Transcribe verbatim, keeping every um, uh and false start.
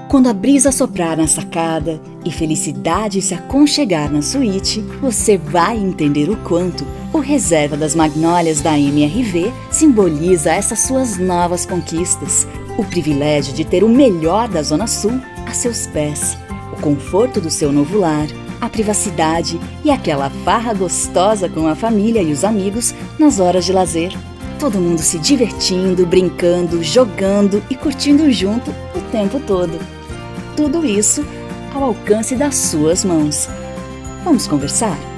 Quando a brisa soprar na sacada e felicidade se aconchegar na suíte, você vai entender o quanto o Reserva das Magnólias da M R V simboliza essas suas novas conquistas. O privilégio de ter o melhor da Zona Sul a seus pés, o conforto do seu novo lar, a privacidade e aquela farra gostosa com a família e os amigos nas horas de lazer. Todo mundo se divertindo, brincando, jogando e curtindo junto o tempo todo. Tudo isso ao alcance das suas mãos. Vamos conversar?